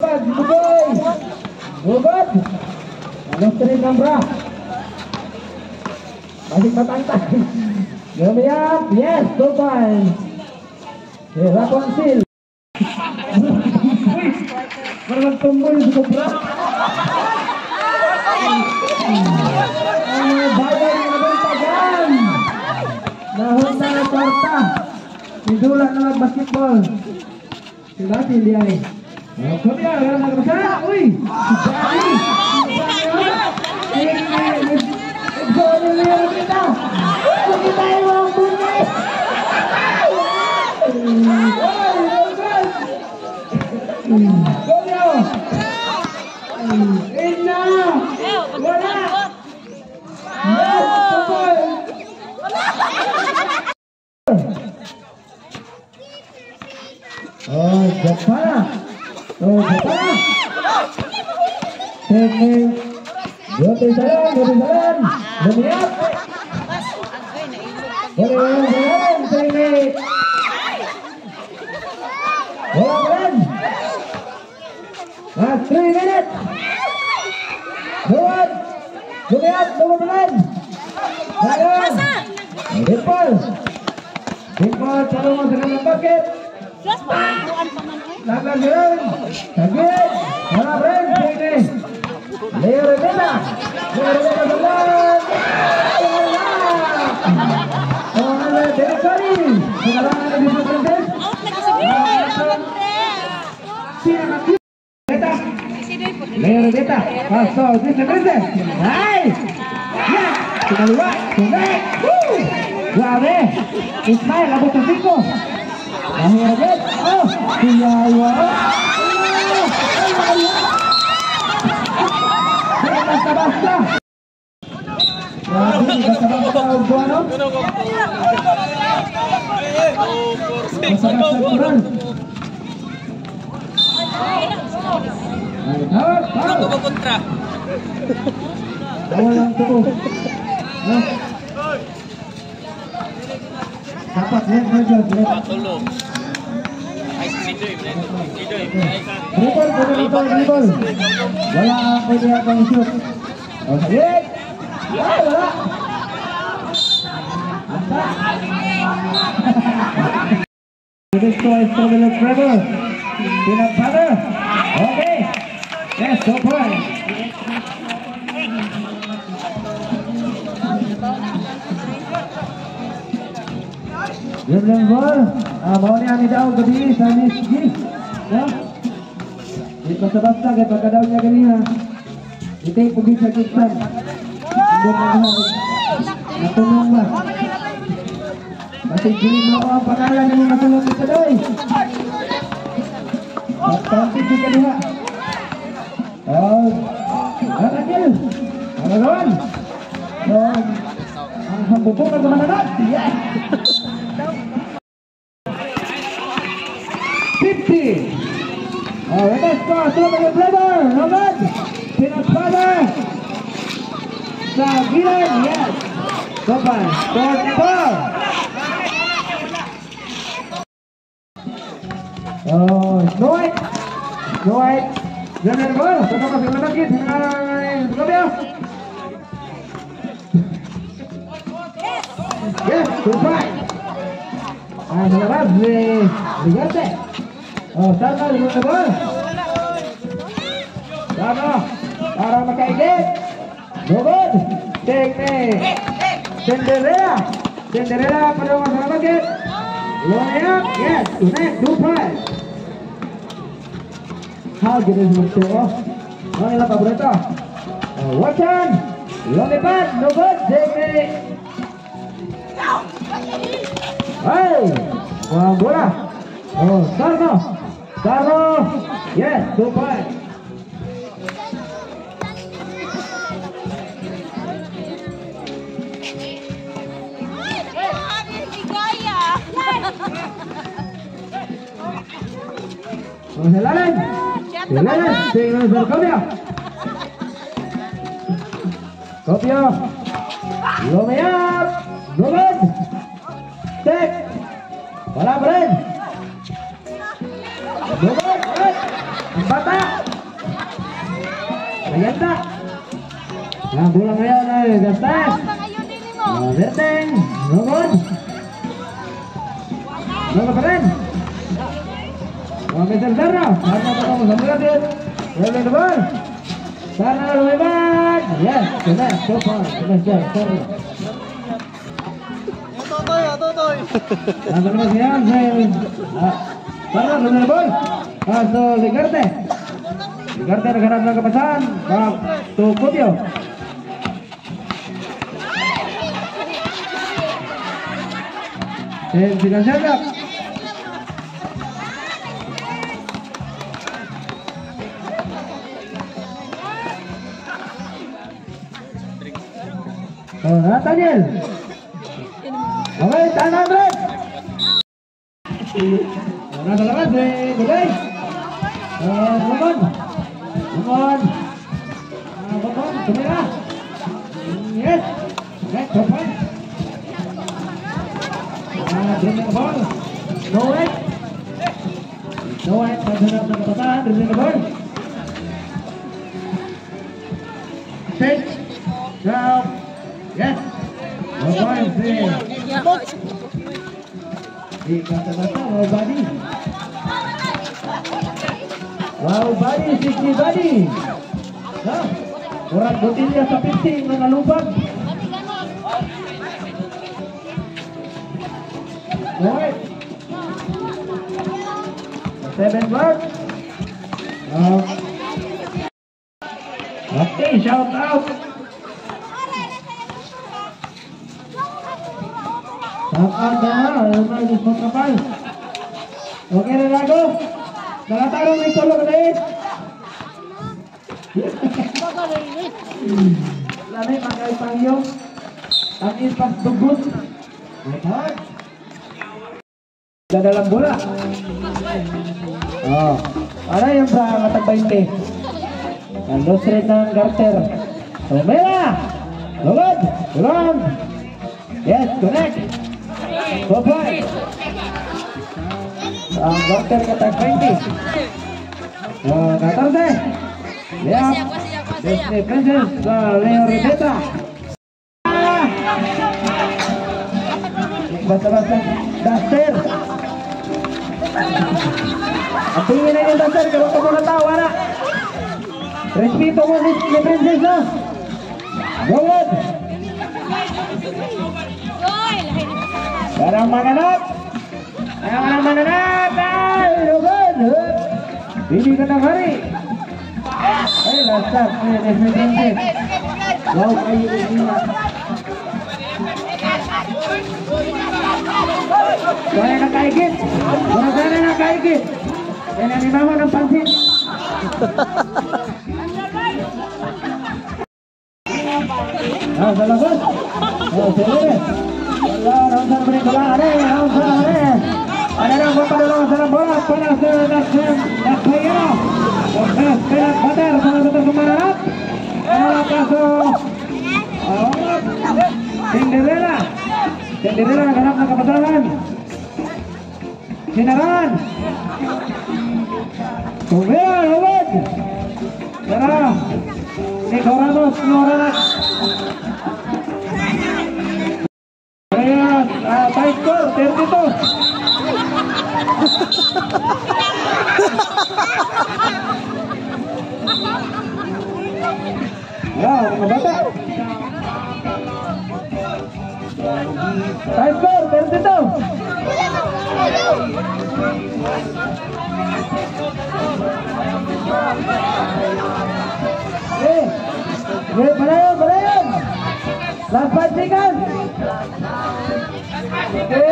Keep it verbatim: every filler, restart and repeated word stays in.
good, good, good. Alas three Cambra. Masih matangtang. Lumiap, yes, two points. Rapon Sil. Parang tumboy sa Cobra. Ang bayan ng Bantagan. Nahon na ng kwarta. Idula na mag-basketball. Sila sili ay. Kami na, wala na kabasa. Uy! Dari! Ito na liyan kita! Hindi tayo ang bunay! Kami o! Ina! Wala! Yes! Kapal! Oh, Japana! Oh, Japana! Teknik! Dua jalan, dua jalan! Lumiap! Dua jalan, teknik! Bola keren! Nah, three minutes! Dua! Lumiap, dua jalan! Jalan! Dimpel! Dimpel, selalu masuk dalam paket! Lakukan jalan, sakit, bola keren, teknik! Leo Rebeta, Leo Rebeta jalan, oh ada Derekari, sekarang ada di Presiden. Leo Rebeta, pasal di Presiden. Hai, ya, kita luar, sungai, Guave, Ismail Abu Sasiko, Leo Rebeta, oh, dia luar. Basta-basta. Grabe, basta-basta ang buwano. Basta-basta kurang. Ay, tawag, tawag. Tawag ang tuko. Dapat, let, let, let, let. Dribble, dribble, dribble. Wala ang pwede akong shoot. O, sakit! Wala, wala! This toy is still in Trevor. Peanut butter. Okay. Yes, go point. Dribbling ball. Ah, mau niya ni daw gabi sa Miss G. Ya. Di basta-basta kay pagkadaw niya ganiha. Ito yung pugit sa kitsan. Hindi mo na natulong ba? Kasi gilin mo ang pangalan ng mga tulong ito doy. Pagtantik di ganiha. Oh, Anakil. Ano naman? So, ang hambubukan sa mananat. Yes! fifty. Oh, let's go. Slow with flavor. No good. Peanut butter. Sa gilan. Yes. Sopan. forty-four. Oh, Snoit. Snoit. Jangan bol. Kita masih menakit. Kabel. Yes. Sopan. Ah, selamat. Digante. Oh, sana dengan bola. Sana para makaigit. Good. Teknik. Cinderella. Cinderella pada masalah baget. Loyang. Yes. Unek. Two point. How good is it? Oh, inilah paborito. Oh, Watson. Lomipan. No good. Teknik. Hey. Wah, bola. Oh, Sarno. Sarno. Yes, two points. Oh, Helalan. Helalan. Tingnan sa Kopya. Kopya. Lumayap. Lumad. Tek. Wala pa rin. Lumad. Ang bata. Ayan na. Nah, bola ngayon ay Gastes. Oh, Berteng. Nungod. Nungod pa rin. Oh, Mister Sarno. Sarno pa kamo sa mga din. Rolling the ball. Sarno lumibat. Yes, connect. So far. Connect siya. Sarno. Totoy, totoy. Nah, terus yan. Sarno rolling the ball. Ah, so Ligarte. Ligarte naghanap ng kapasan. Back to Putio. Eh, sinasagap. Oh, Nathaniel. Okay, tahan Andres. Nasa labas eh, Gulay. Oh, Bumon. Bumon. Ah, Bumon, tumira. Yes. Next, Bumon. Ah, dribbling the ball. No way. No way. Paghanap ng kapatahan. Dribbling the ball. Pitch. Down. Yes. No points there. Di kata-kata wow body. Wow body, sixty body. Nah, orang botilnya sa fifty nangalubag. Alright. Seven mark. Uh, okay, shout out. Shout out na, may gusto kapal. Okay na lago. Nakatarong may solo ka dahil. Lamay magay pangyo. Ang ispas dugot. Right hard. Dalam bola. Oh, ada yang sa matag twenty. Ang loss rate ng Garter. Romela. Lugod. Tulong. Yes, connect. Go play. Ang Garter katag twenty. Oh, Gatarde. Yeah. Disney Princess sa Leo Riveta. Basta-basta Duster. Ang tingin na yung Duster, kaya ito mo natawa na. Respeto mo ni Princess na. Gawad. Parang mananap. Parang mananap. Ay, lugod. Hindi ka ng hari. Ay, last stop. Ay, Disney Princess. Wow, kayo yung Kaya nakaigit. Kaya sana nakaigit. Kaya nanimawa ng pansin. Ah, sa labas. Oh, sige. Wala, raunsan pa rin ko lang. Ano eh, raunsan na rin eh. Ano lang po padulong sa bola. Para sa Naksayano. Kaya Bater. Sa nagutan kumararap. Ano kaso. Cinderella. Cinderella naghanap ng kapasahan. Sinaran. Tumira, Robert. Tara. Nico Ramos, Noranak. Kaya, uh, five score, thirty-two. Ya, mga bata. Five score, thirty-two. Eh, eh, palayon, palayon. Last five seconds. Okay.